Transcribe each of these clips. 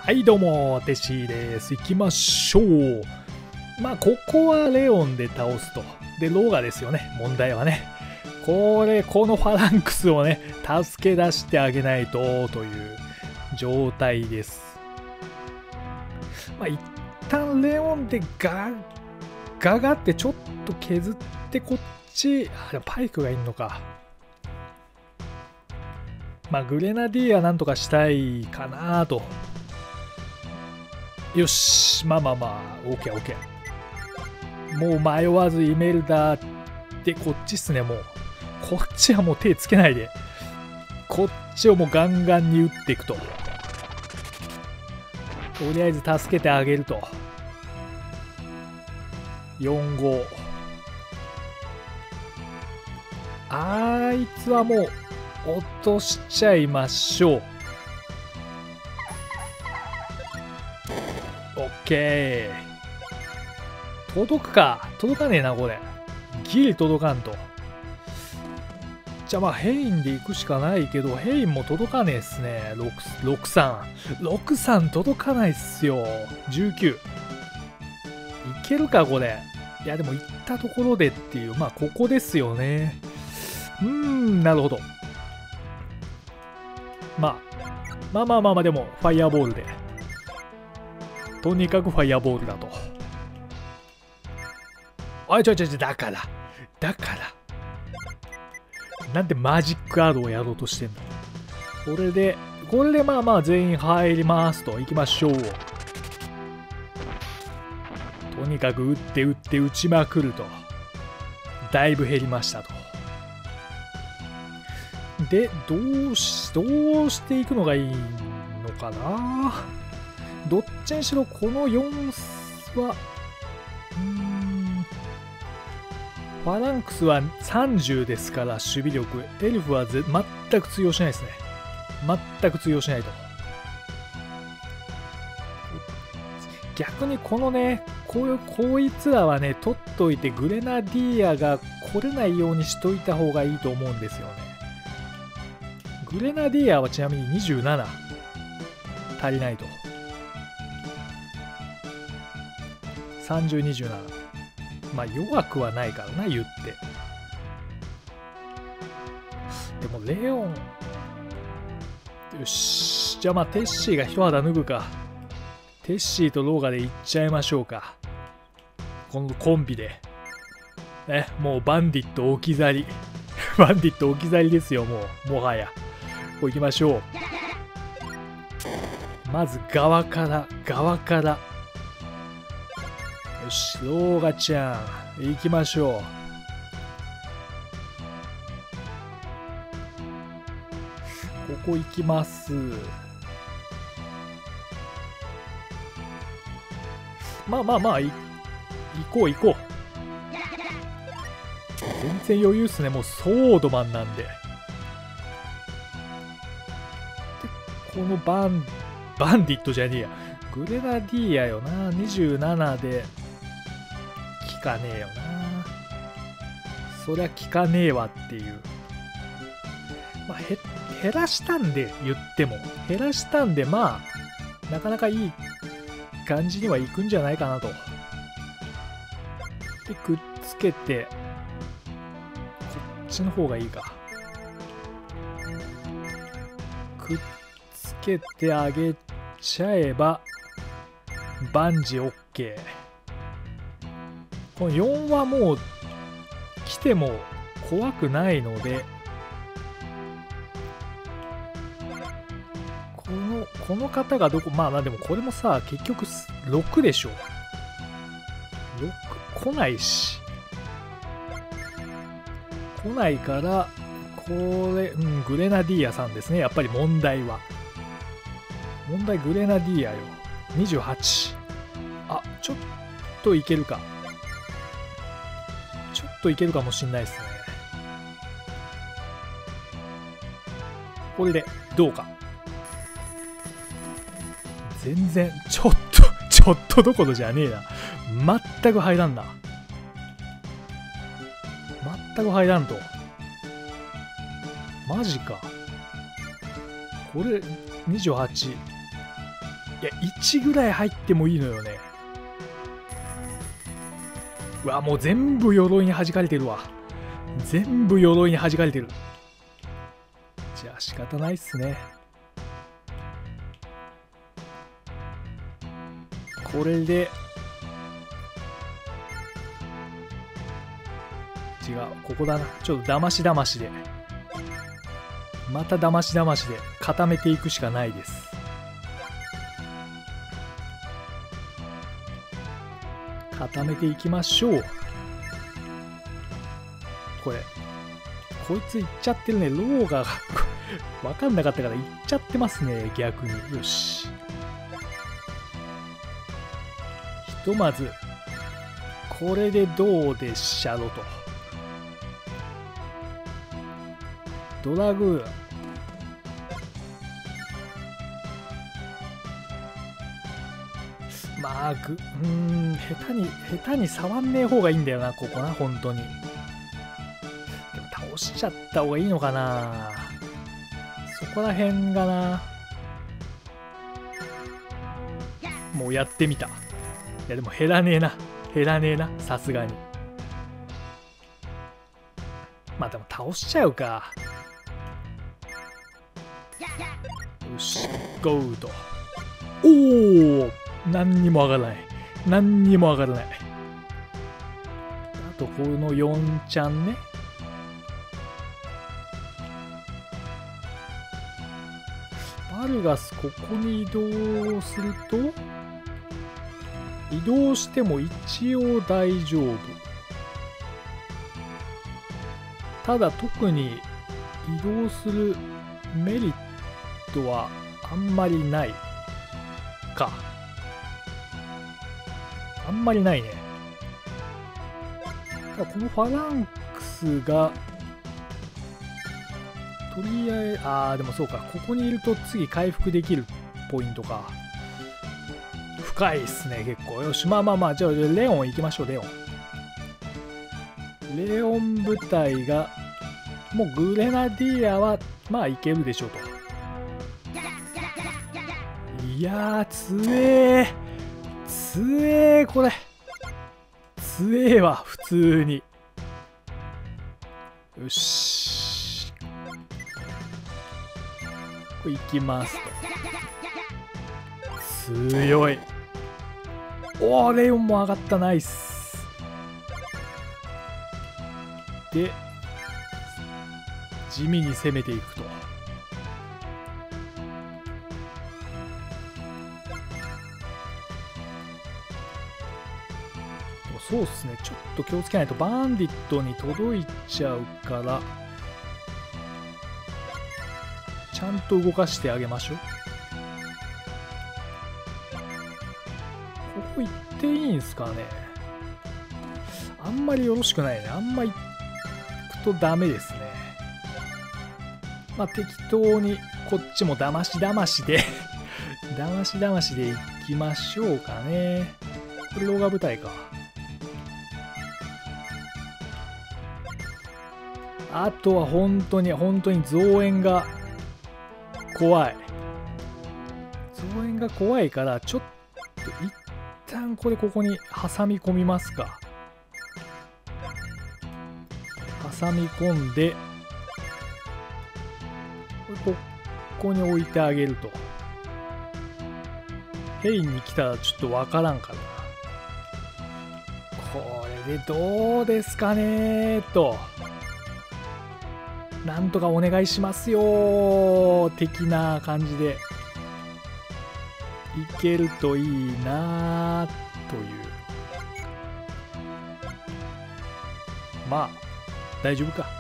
はいどうも、テッシーです。行きましょう。ここはレオンで倒すと。で、ローガですよね、問題はね。このファランクスをね、助け出してあげないと、という状態です。一旦レオンでガってちょっと削ってこっち、パイクがいんのか。グレナディアなんとかしたいかなと。よし、OK。もう迷わずイメルダでこっちっすね、もう。こっちはもう手つけないで。こっちをもうガンガンに打っていくと。とりあえず助けてあげると。4-5。あいつはもう落としちゃいましょう。オッケー。届くか。届かねえな、これ。ギリ届かんと。じゃあヘインで行くしかないけど、ヘインも届かねえっすね。63届かないっすよ。19。いけるか、これ。いや、でも行ったところでっていう、ここですよね。なるほど。でも、ファイヤーボールで。とにかくファイヤーボールだと。おいだから。なんでマジックアードをやろうとしてんの。これで全員入りますと。行きましょう。とにかく打って打ちまくると。だいぶ減りましたと。で、どうしていくのがいいのかな。どっちにしろこの4はファランクスは30ですから守備力。エルフは全く通用しないですね。全く通用しないと。逆にこのね、こいつらはね、取っといてグレナディアが来れないようにしといた方がいいと思うんですよね。グレナディアはちなみに27足りないと。30、27。弱くはないからな、言って。でも、レオン。よし。じゃあテッシーが一肌脱ぐか。テッシーとローガでいっちゃいましょうか。このコンビで。もうバンディット置き去り。バンディット置き去りですよ、もはや。こう行きましょう。まず側から。よし、ローガちゃん、行きましょう。ここ行きます。行こう。全然余裕っすね。もうソードマンなんで。で、このバンディットじゃねえや。グレナディアよな。27で。効かねえよな。そりゃ効かねえわっていう。減らしたんで、言っても。減らしたんで、なかなかいい感じにはいくんじゃないかなと。で、くっつけて、こっちの方がいいか。くっつけてあげちゃえば、万事 OK。この4はもう来ても怖くないので、この方がどこ、でもこれもさ、結局6でしょ。6来ないし。来ないから、これ、グレナディアさんですね。やっぱり問題は。グレナディアよ。28。ちょっといけるか。いけるかもしんないですね。これでどうか。全然ちょっとどころじゃねえな。全く入らんな。全く入らんと。マジか。これ28。 いや、1ぐらい入ってもいいのよね。うわ、もう全部鎧に弾かれてるわ。全部鎧に弾かれてる。じゃあ仕方ないっすね。これで違う、ここだな。ちょっとだましだましで、まただましだましで固めていくしかないです。固めていきましょう。これこいついっちゃってるね。ローガが分かんなかったからいっちゃってますね、逆に。よし、ひとまずこれでどうでっしゃろと。ドラグーン、まあ下手に触んねえ方がいいんだよな、ここな、本当に。でも倒しちゃった方がいいのかな、そこら辺がな。もうやってみた。いやでも減らねえな、さすがに。まあでも倒しちゃうか。よし、ゴーと。おお、何にも上がらない。何にも上がらない。あとこの4ちゃんね。バルガス、ここに移動すると、移動しても一応大丈夫。ただ特に移動するメリットはあんまりないか。あんまりないね。ただこのファランクスがとりあえず、でもそうか、ここにいると次回復できるポイントか。深いっすね、結構。よし、まあ、じゃあレオン行きましょう。レオン部隊が、もうグレナディアはまあいけるでしょうと。いやー、強えこれ。強えわ、普通に。よし、これ行きますと。強い。おー、レオンも上がった。ナイス。で地味に攻めていくと。そうっすね、ちょっと気をつけないとバンディットに届いちゃうから、ちゃんと動かしてあげましょう。ここ行っていいんすかね。あんまりよろしくないね。あんま行くとダメですね。まあ適当にこっちもだましだましでだましだましで行きましょうかね。これローガ部隊か。あとは本当に増援が怖い。増援が怖いから、ちょっと一旦これここに挟み込みますか。挟み込んで、ここに置いてあげると。ヘインに来たらちょっとわからんからな。これでどうですかねと。なんとかお願いしますよ的な感じでいけるといいなという。まあ大丈夫か。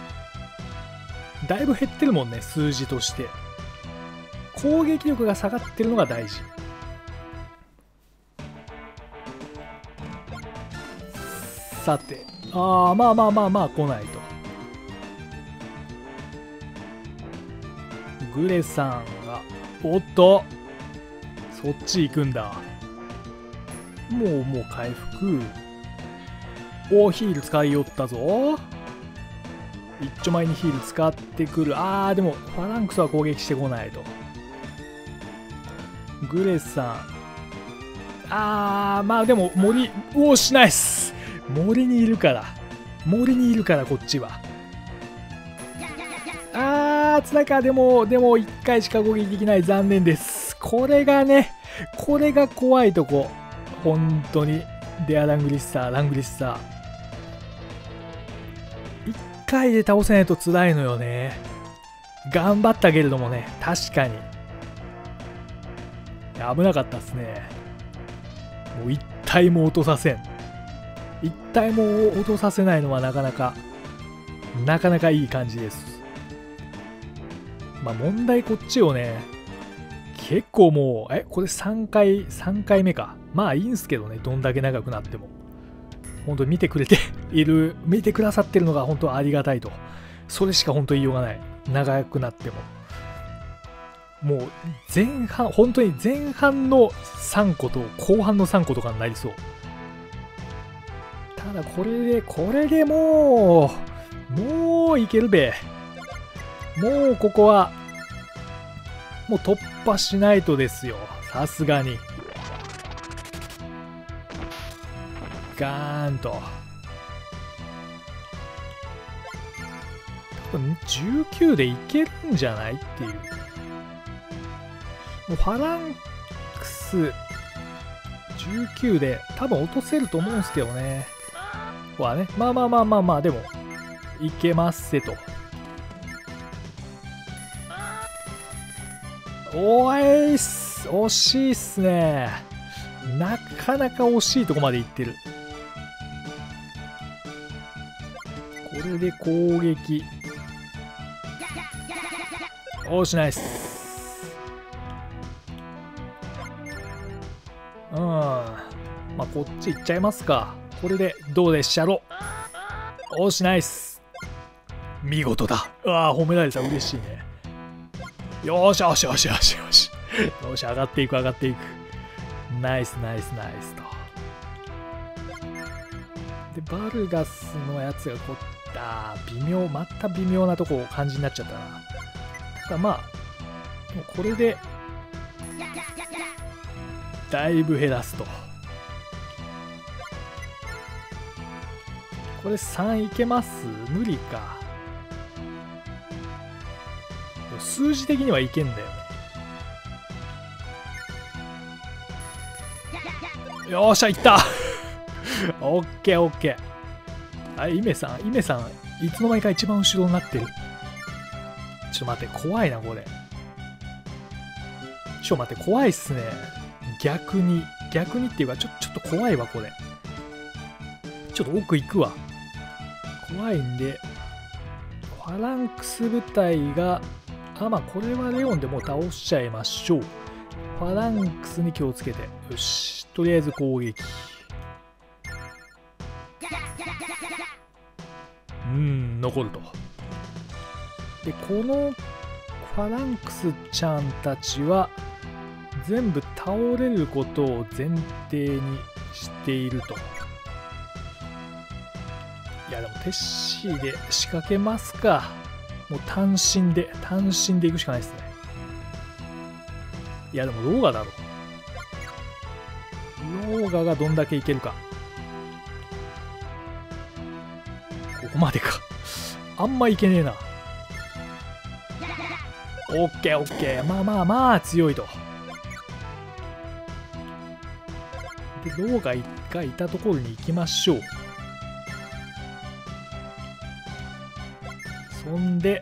だいぶ減ってるもんね、数字として。攻撃力が下がってるのが大事。さて、まあ来ないと。グレさんが、おっとそっち行くんだ。もう回復。おー、ヒール使いよったぞ。一丁前にヒール使ってくる。でもファランクスは攻撃してこないと。 グレさん。まあでも森、おーしないっす。森にいるからこっちは。つらか。でも1回しか攻撃できない。残念です。これが怖いとこ。本当に。デアラングリッサー。1回で倒せないと辛いのよね。頑張ったけれどもね、確かに。危なかったっすね。もう1体も落とさせん。1体も落とさせないのはなかなかいい感じです。まあ問題こっちをね、結構もう、これ3回目か。まあいいんすけどね、どんだけ長くなっても。本当に見てくださってるのが本当ありがたいと。それしか本当言いようがない。長くなっても。もう本当に前半の3個と後半の3個とかになりそう。ただこれでもういけるべ。もうここは、もう突破しないとですよ。さすがに。ガーンと。多分19でいけるんじゃないっていう。もうファランクス19で多分落とせると思うんですけどね。まあでもいけますせと。惜しいっすね。なかなか惜しいとこまでいってる。これで攻撃。しないっす。まあこっち行っちゃいますか。これでどうでっしゃろ。しないっす。見事だ。褒められた。嬉しいね。よし、上がっていく。ナイスと。でバルガスのやつがまた微妙なとこ感じになっちゃったな。ただまあもうこれでだいぶ減らすと。これ3いけます？無理か。数字的にはいけんだよね。よっしゃ、いったオッケー。イメさん、いつの間にか一番後ろになってる。ちょっと待って、怖いな、これ。怖いっすね。逆にっていうか、ちょっと怖いわ、これ。ちょっと奥行くわ。怖いんで、ファランクス部隊が、まあこれはレオンでもう倒しちゃいましょう。ファランクスに気をつけて。よし。とりあえず攻撃。残ると。で、このファランクスちゃんたちは、全部倒れることを前提にしていると。いや、でもテッシーで仕掛けますか。もう単身でいくしかないですね。いやでもローガだろ。ローガがどんだけいけるか。ここまでか。あんまいけねえな。オッケー。まあ強いと。でローガがいたところに行きましょう。そんで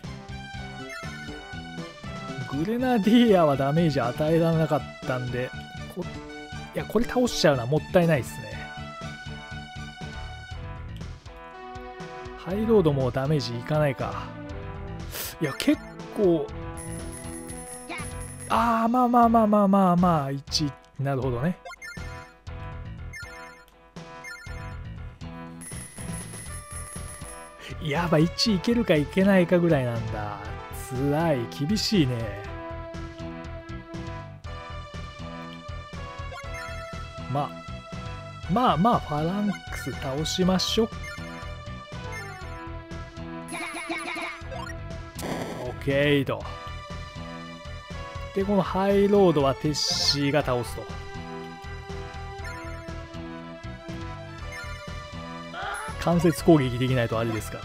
グレナディアはダメージ与えられなかったんで、いやこれ倒しちゃうのはもったいないですね。ハイロードもダメージいかないか。いや結構まあ1。なるほどね。やばい、1いけるかいけないかぐらいなんだ。つらい、厳しいね。まあファランクス倒しましょう。オッケーと。 でこのハイロードはテッシーが倒すと。間接攻撃できないとあれですから。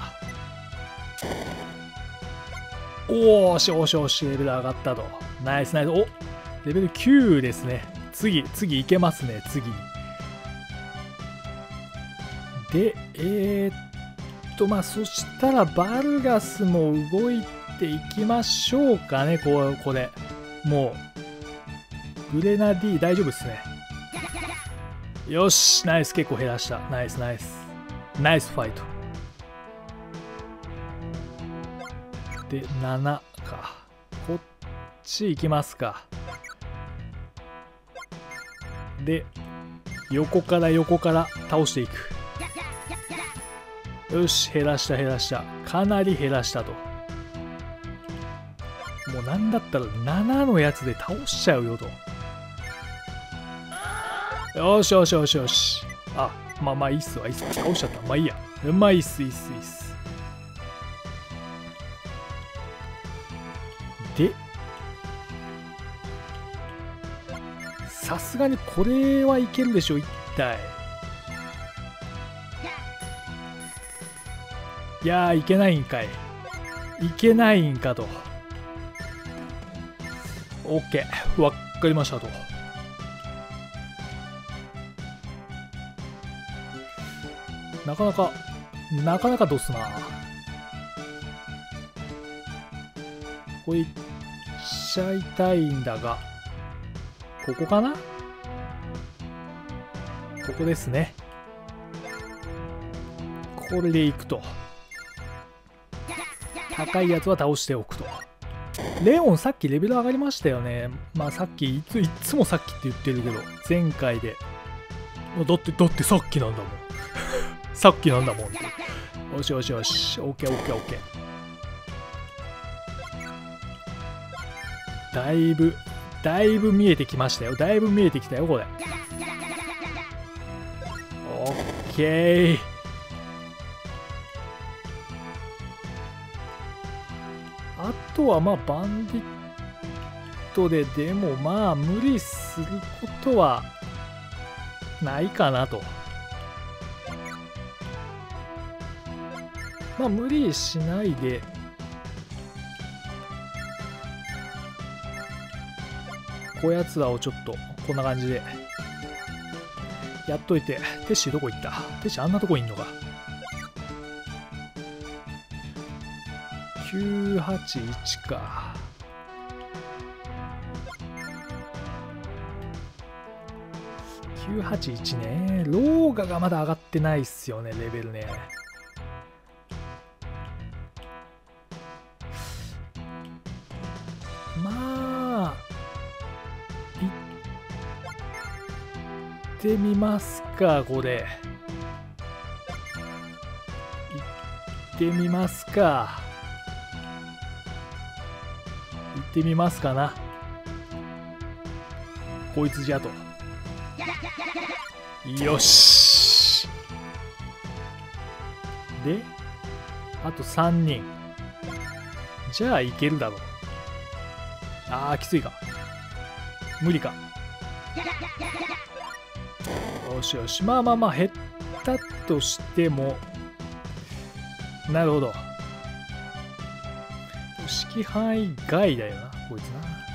おーしおしおし、レベル上がったと。ナイスナイス。お、レベル9ですね。次いけますね、次に。で、まあそしたらバルガスも動いていきましょうかね。これもうグレナディ大丈夫ですね。よし、ナイス。結構減らした。ナイスナイスナイスファイト。で7か。こっち行きますか。で横から倒していく。よし、減らした。かなり減らしたと。もうなんだったら7のやつで倒しちゃうよと。よし。あ、まあいいっすわ。倒しちゃった。まあいいや。まあいいっす。で、さすがにこれはいけるでしょ、一体。いやー、いけないんかと。OK、わかりましたと。なかなかどすな。これいっちゃいたいんだが、ここかな。ここですね。これでいくと。高いやつは倒しておくと。レオンさっきレベル上がりましたよね。まあさっきいつもさっきって言ってるけど、前回でだってさっきなんだもんさっきなんだもん。よし。オッケー。だいぶ見えてきましたよ。だいぶ見えてきたよこれ。オッケー。あとはまあバンディットででもまあ無理することはないかなと。まあ無理しないでこやつらをちょっとこんな感じでやっといて。テッシーどこ行った？テッシーあんなとこいんのか。981か。981ね。ローガがまだ上がってないっすよね、レベルね。まあ行ってみますか。これ行ってみますか。行ってみますかな。こいつじゃと。よし。であと3人。じゃあいけるだろう。あーきついか。無理か。よし。まあ減ったとしても。なるほど。指揮範囲外だよなこいつ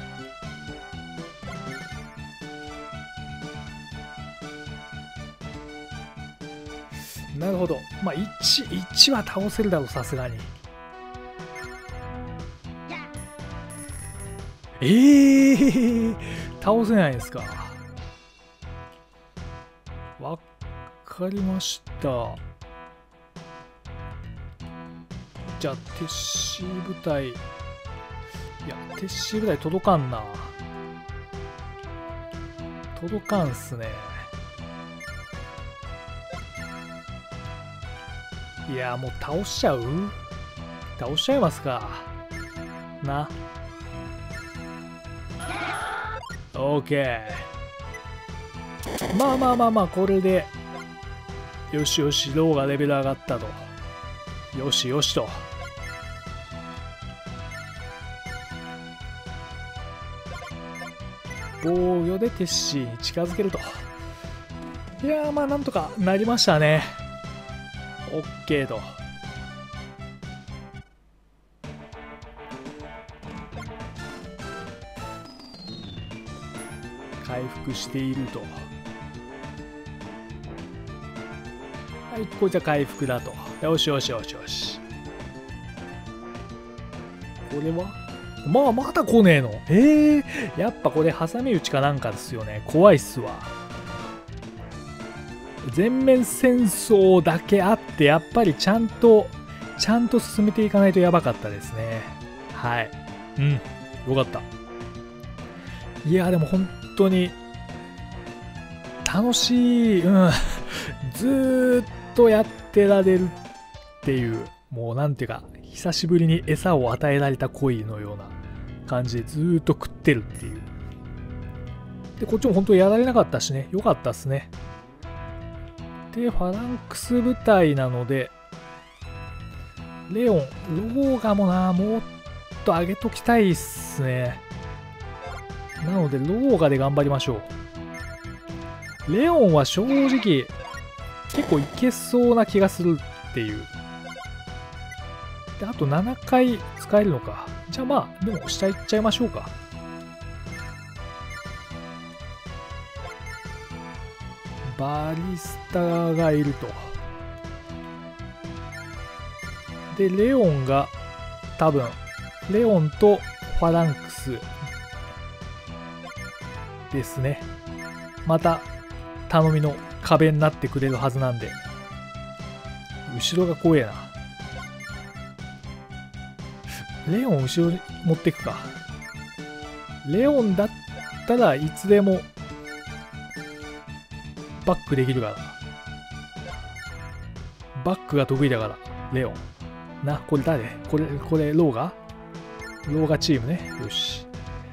な。なるほど。まあ1は倒せるだろう、さすがに。倒せないんですか。わかりました。じゃあテッシー部隊、いやテッシー部隊届かんな。届かんっすね。いやもう倒しちゃいますかな。オーケー。まあこれでよしローがレベル上がったと。よしと。 防御でテッシーに近づけると。いやー、まあなんとかなりましたね。OK と。回復していると。はい、こいつは回復だと。よしよしよしよし。これはまだ来ねえの。やっぱこれ挟み撃ちかなんかですよね。怖いっすわ。全面戦争だけあってやっぱりちゃんと進めていかないとやばかったですね。はい、よかった。いやでも本当に楽しい。ずーっとやってられるっていう、もうなんていうか久しぶりに餌を与えられた鯉のような感じでずーっと食ってるっていう。でこっちも本当にやられなかったしね、よかったっすね。でファランクス部隊なのでレオン、ローガもな、もっと上げときたいっすね。なのでローガで頑張りましょう。レオンは正直結構いけそうな気がするっていう。であと7回使えるのか。じゃあまあでも下行っちゃいましょうか。バリスタがいると。でレオンが多分レオンとファランクスですね。また頼みの壁になってくれるはずなんで。後ろが怖えな。レオン後ろに持っていくか。レオンだったらいつでもバックできるから。バックが得意だからレオンな。これ誰？これローガチームね。よし。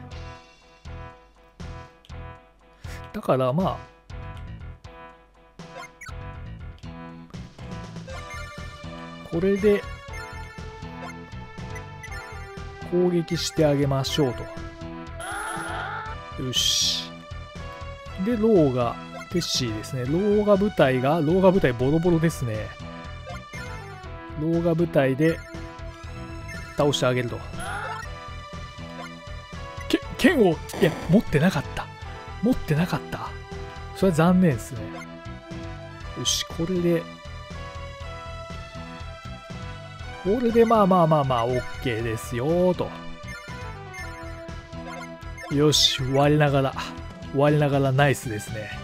だからまあこれで攻撃してあげましょうと。よし。でローガテッシーですね。ローガ部隊ボロボロですね。ローガ部隊で倒してあげると。剣をいや持ってなかった。それは残念ですね。よし、これでまあ OK ですよと。よし、我ながらナイスですね。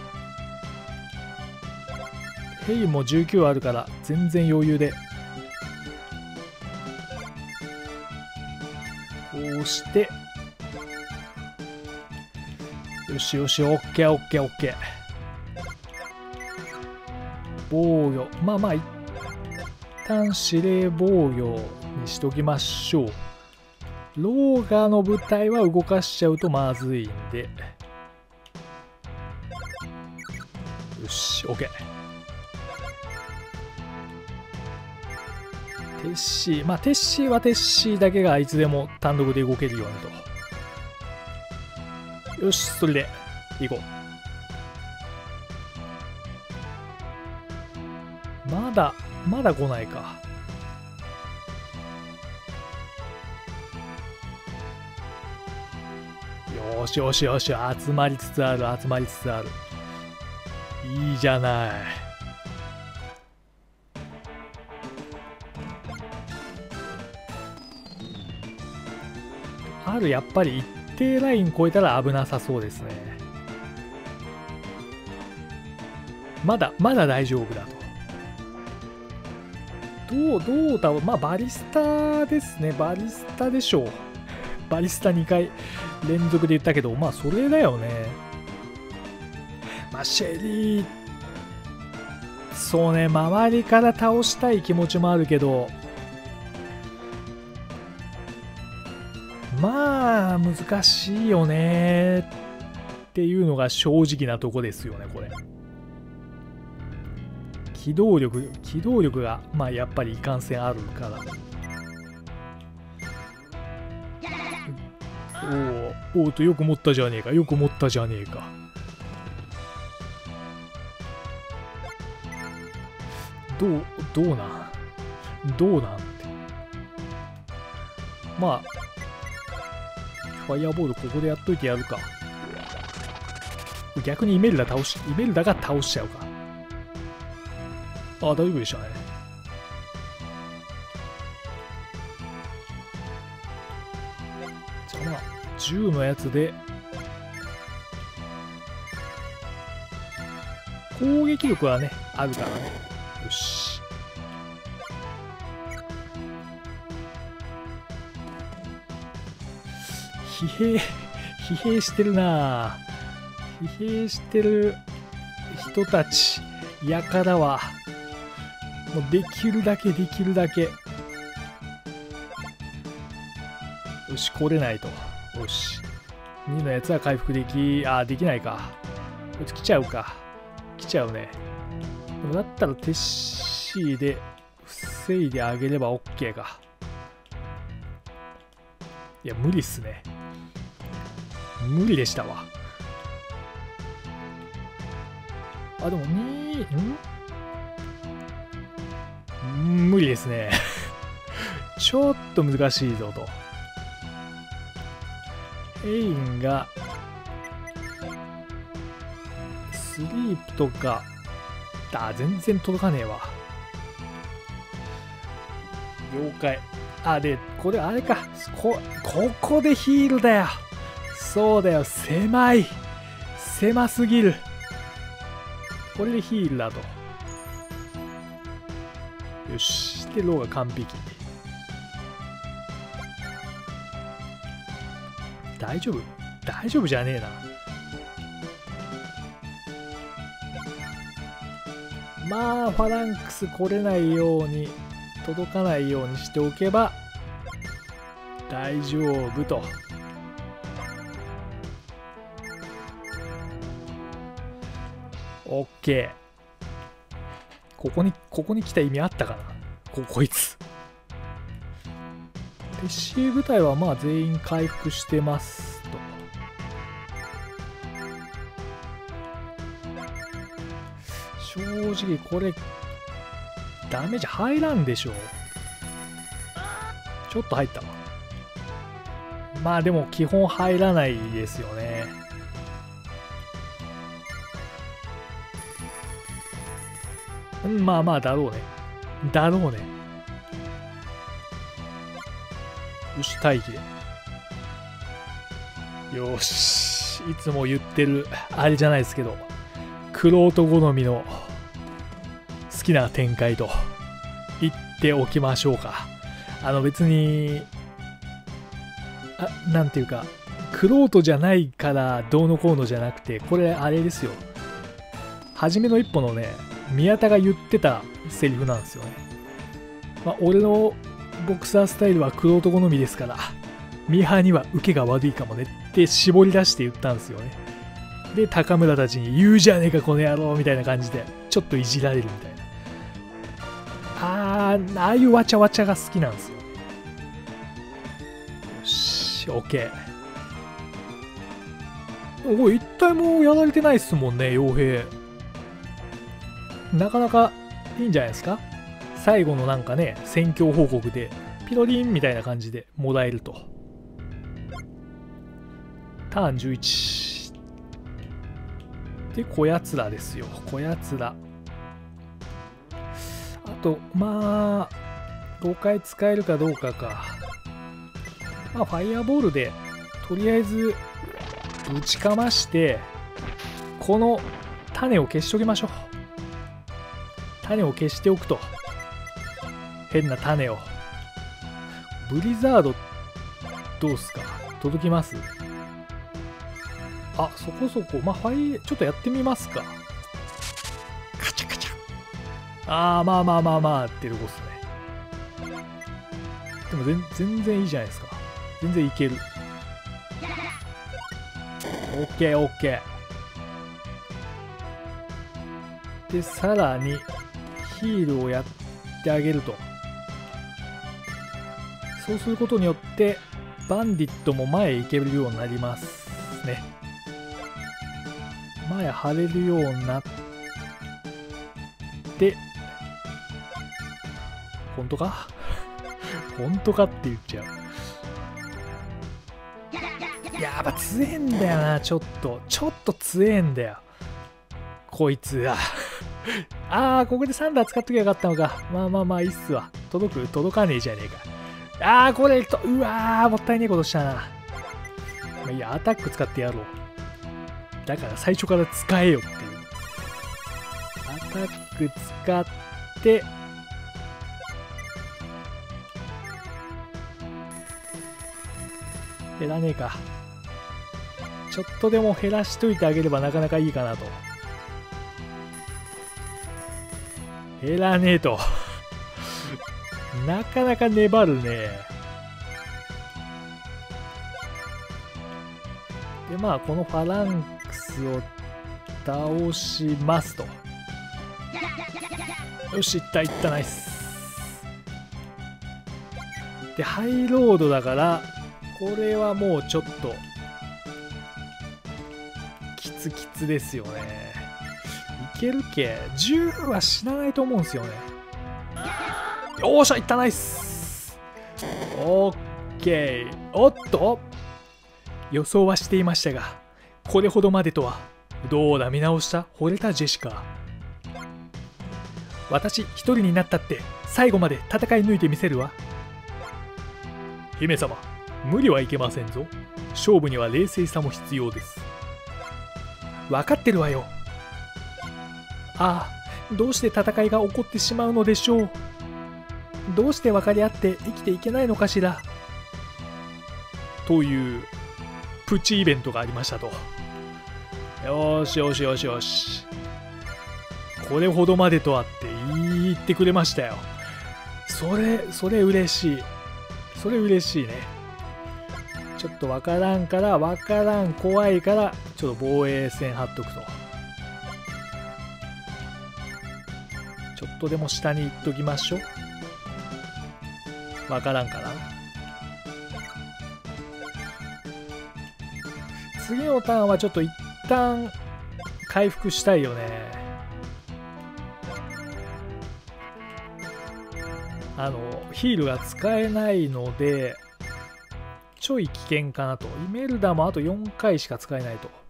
ヘイも19あるから全然余裕で。こうしてよし、OK。防御一旦司令防御にしときましょう。ローガの部隊は動かしちゃうとまずいんで。よし OK。 テッシーはテッシーだけがいつでも単独で動けるようにと。よし、それで行こう。まだ来ないか。よし、集まりつつある。いいじゃない。やっぱり一定ライン超えたら危なさそうですね。まだ大丈夫だと。どうだろう。まあバリスタですね。バリスタでしょう。バリスタ2回連続で言ったけど、まあそれだよね。まあシェリー、そうね、周りから倒したい気持ちもあるけど、まあ難しいよねっていうのが正直なとこですよね。これ機動力がまあやっぱりいかんせんあるから。よおおと、よく持ったじゃねえか、よく持ったじゃねえか。どうなんって。まあ、ファイアボールここでやっといてやるか。逆にイメルダが倒しちゃうか。あ、大丈夫でしたね。じゃあまあ、10のやつで、攻撃力はね、あるからね。よし。疲弊してるなぁ。疲弊してる人たち、やからは、もうできるだけ。よし、来れないと。よし。2のやつは回復できないか。こいつ来ちゃうか。来ちゃうね。でもだったらテッシーで防いであげれば OK か。いや、無理っすね。無理でしたわ。あ、でも無理ですね。ちょっと難しいぞと。ヘインがスリープとか全然届かねえわ。了解。でこれあれか、ここでヒールだよ。そうだよ、狭すぎる。これでヒールだと。よし。でローが完璧。大丈夫じゃねえな。まあファランクス来れないように、届かないようにしておけば大丈夫と。オッケー。ここに来た意味あったかな。こいつ。テッシー部隊はまあ全員回復してますと。正直これダメージ入らんでしょ。ちょっと入ったわ。まあでも基本入らないですよね。まあだろうね。よし、待機で。よし。いつも言ってる、あれじゃないですけど、玄人好みの好きな展開と言っておきましょうか。別に、なんていうか、玄人じゃないからどうのこうのじゃなくて、これあれですよ。初めの一歩のね、宮田が言ってたセリフなんですよね。俺のボクサースタイルは玄人好みですから、ミーハーには受けが悪いかもねって絞り出して言ったんですよね。で、高村たちに言うじゃねえかこの野郎みたいな感じで、ちょっといじられるみたいな。ああいうわちゃわちゃが好きなんですよ。よし、OK。おい、一体もやられてないっすもんね、傭兵。なかなかいいんじゃないですか。最後のなんかね、戦況報告でピロリンみたいな感じでもらえると。ターン11で、こやつらですよ。こやつら。あとまあ5回使えるかどうかか。ファイアボールでとりあえずぶちかまして、この種を消しときましょう。種を消しておくと。変な種を。ブリザードどうすか、届きます？そこそこ。ちょっとやってみますか。カチャカチャ。まあってとこっすね。でも全然いいじゃないですか。全然いける。オッケー。で、さらにヒールをやってあげると。そうすることによってバンディットも前へ行けるようになりますね。前張れるようになって、本当か本当かって言っちゃう。やっぱ強えんだよな、ちょっと強えんだよこいつがああ、ここでサンダー使っときゃよかったのか。まあいいっすわ。届かねえじゃねえか。ああ、これうわー、もったいねえことしたな。まあいいや、アタック使ってやろう。だから最初から使えよっていう。アタック使って減らねえか。ちょっとでも減らしといてあげればなかなかいいかなと。減らねえとなかなか粘るね。でまあこのファランクスを倒しますと。よし、いったナイス。でハイロードだからこれはもうちょっときつですよね。いけるけ10は死なないと思うんですよね。よーしゃ、いったナイス。オッケー。おっと予想はしていましたがこれほどまでとは。どうだ、見直した？惚れたジェシカ。私一人になったって最後まで戦い抜いてみせるわ。姫様、無理はいけませんぞ。勝負には冷静さも必要です。分かってるわよ。ああ、どうして戦いが起こってしまうのでしょう。どうして分かり合って生きていけないのかしら。というプチイベントがありましたと。よし。これほどまでとはって言ってくれましたよ。それ嬉しい。それ嬉しいね。ちょっと分からん怖いからちょっと防衛線張っとくと。ちょっとでも下に行っときましょう。分からんかな。次のターンはちょっと一旦回復したいよね。ヒールが使えないのでちょい危険かなと。イメルダもあと4回しか使えないと。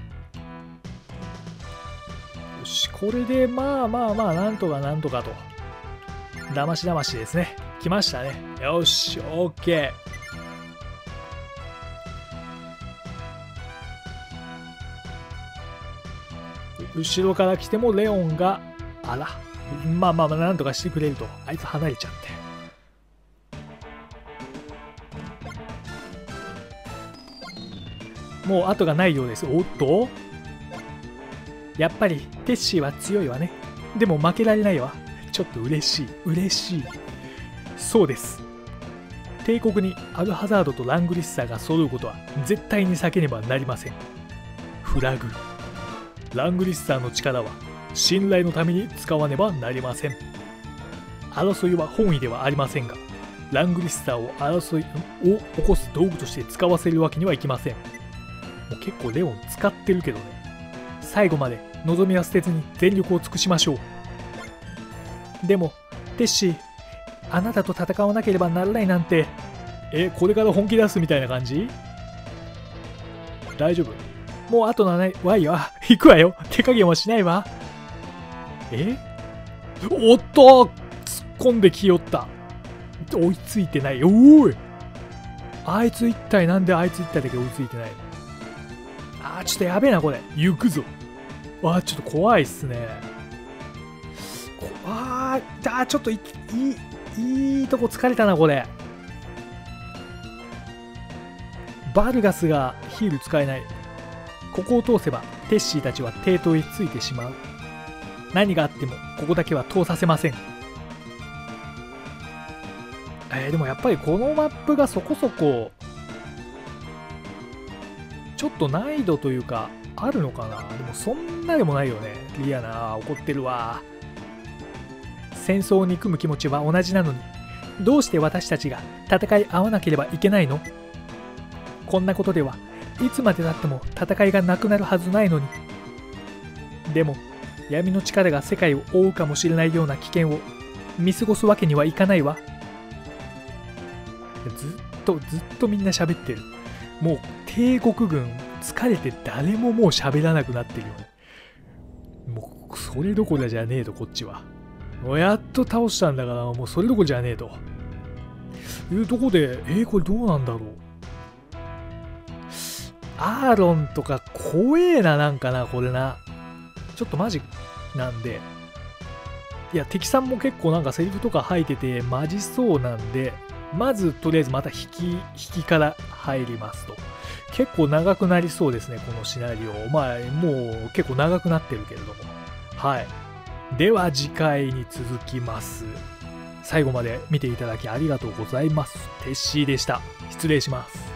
よし、これでまあなんとかと。だましですね。来ましたね。よし、オッケー。後ろから来てもレオンがまあなんとかしてくれると。あいつ離れちゃって。もう後がないようです。おっと、やっぱりテッシーは強いわね。でも負けられないわ。ちょっと嬉しい。そうです。帝国にアルハザードとラングリッサーが揃うことは絶対に避けねばなりません。フラグ。ラングリッサーの力は信頼のために使わねばなりません。争いは本意ではありませんが、ラングリッサーを争いを起こす道具として使わせるわけにはいきません。もう結構レオン使ってるけどね。最後まで望みは捨てずに全力を尽くしましょう。でもテッシー、あなたと戦わなければならないなんて。これから本気出すみたいな感じ？大丈夫？もう後のないわいわ。行くわよ。手加減はしないわ。おっと、突っ込んできよった。追いついてない。おい、あいつ一体なんであいつ一体だけ追いついてないの？ちょっとやべえなこれ。行くぞ。ちょっと怖いっすね。ちょっといいとこ疲れたなこれ。バルガスがヒール使えない。ここを通せばテッシーたちは抵当へついてしまう。何があってもここだけは通させません。でもやっぱりこのマップがそこそこちょっと難易度というかあるのかな。でもそんなでもないよね。リアな、怒ってるわ。戦争を憎む気持ちは同じなのに、どうして私たちが戦い合わなければいけないの？ こんなことではいつまでたっても戦いがなくなるはずないのに。でも闇の力が世界を覆うかもしれないような危険を見過ごすわけにはいかないわ。ずっとみんな喋ってる。もう帝国軍疲れて誰ももう喋らなくなってるよね。もうそれどころじゃねえと、こっちは。もうやっと倒したんだから、もうそれどころじゃねえというとこで、これどうなんだろう。アーロンとか怖えな、なんかな、これな。ちょっとマジなんで。いや、敵さんも結構なんかセリフとか吐いててマジそうなんで、まずとりあえずまた引きから入りますと。結構長くなりそうですね、このシナリオ。まあ、もう結構長くなってるけれども。はい。では次回に続きます。最後まで見ていただきありがとうございます。テッシーでした。失礼します。